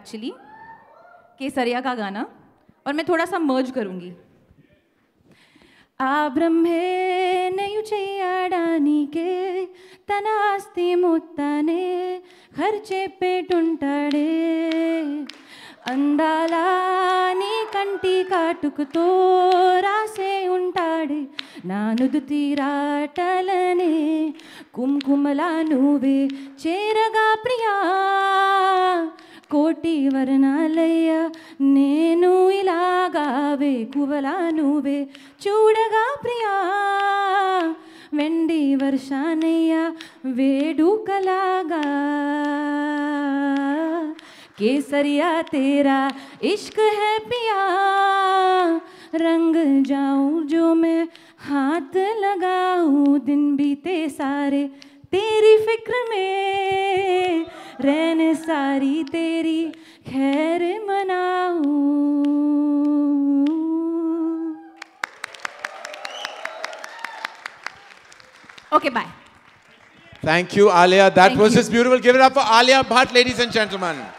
Actually केसरिया का गाना, और मैं थोड़ा सा मर्ज करूँगी. आ ब्रह्मे नयु చేయడానికే తన ఆస్తి మొత్తానే ఖర్చే పెట్టుంటాడే అందాల నీ కంటి కాటుకుతో రాసే ఉంటాడే నా నుదుటి రాటలనే కుంకుమలా నువ్వే చేరగా ప్రియా కోటి వర్ణాలయ్యా నేను ఇలాగా వేకువలా నువ్వే చూడగా ప్రియా వెండి వర్షానయ్యా వేడుకలాగా केसरिया तेरा इश्क है पिया रंग जाऊं जो मैं हाथ लगाऊं दिन बीते सारे तेरी फिक्र में रहने सारी तेरी खैर मनाऊं. Okay, bye. Thank you, Alia. That was just beautiful. Give it up for Alia Bhatt, ladies and gentlemen.